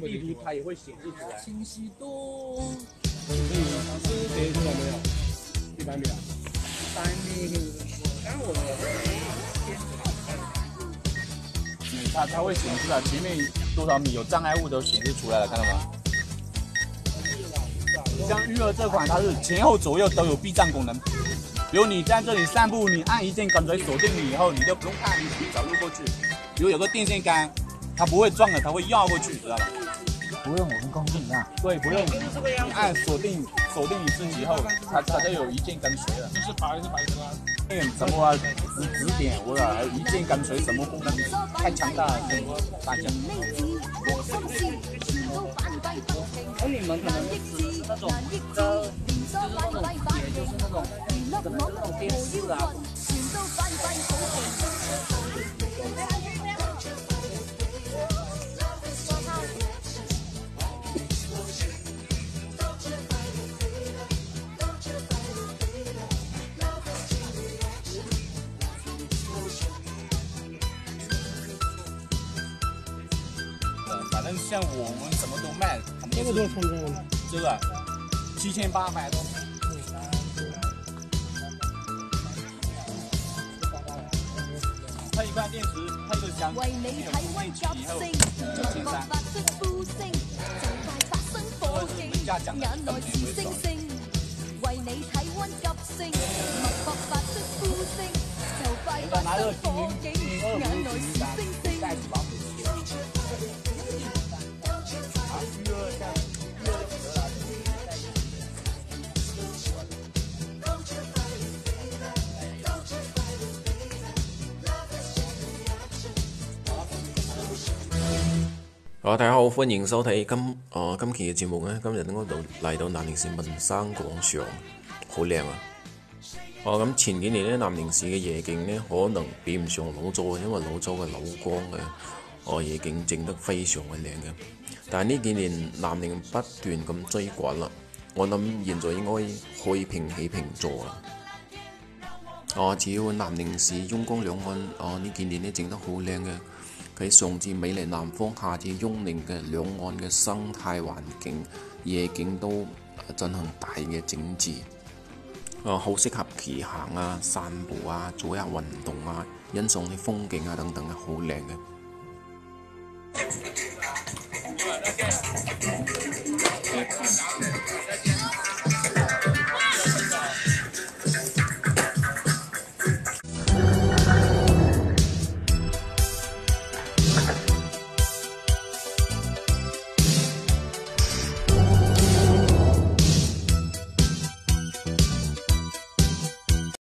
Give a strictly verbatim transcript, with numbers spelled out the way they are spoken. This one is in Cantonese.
地图它也会显示出来。 清晰度。 所以是写出来没有？一百米啊？ 百米，但我嗯，它它会显示啊，前面多少米有障碍物都显示出来了，看到吗？像育儿这款，它是前后左右都有避障功能。比如你在这里散步，你按一键跟随锁定你以后，你就不用看，你自己走路过去。比如有个电线杆，它不会撞的，它会绕过去，知道吧？ 不用我们工具啊。 对，不用。你按锁定锁定你自己后，它它就有一键跟随了。 这是白还是白灯啊？ 那个什么啊，指指点或者一键跟随什么功能太强大了，大家。 而你们可能是那种的，那种也就是那种可能那种电视啊。 反正像我们什么都卖， 这个多少充电？ 这个七千八百多。配一块电池，配个箱， 為你體溫急升，脈搏發出呼聲，就快發生火警，眼內是星星。為你體溫急升，脈搏發出呼聲，就快發生火警，眼內是星星。 好，大家好，歡迎收睇今呃今期嘅節目咧。今日我度嚟到南寧市文山廣場，好靚啊！哦，咁前幾年咧，南寧市嘅夜景咧，可能比唔上老周，因為老周嘅老光嘅哦夜景整得非常嘅靚嘅。但係呢幾年南寧不斷咁追趕啦，我諗現在應該可以平起平坐啦。哦，只要南寧市雍江兩岸哦呢幾年咧整得好靚嘅。佢上至美麗南方，下至雍寧嘅兩岸嘅生態環境、夜景都進行大嘅整治，啊，好適合騎行啊、散步啊、做一下運動啊、欣賞啲風景啊等等嘅，好靚嘅。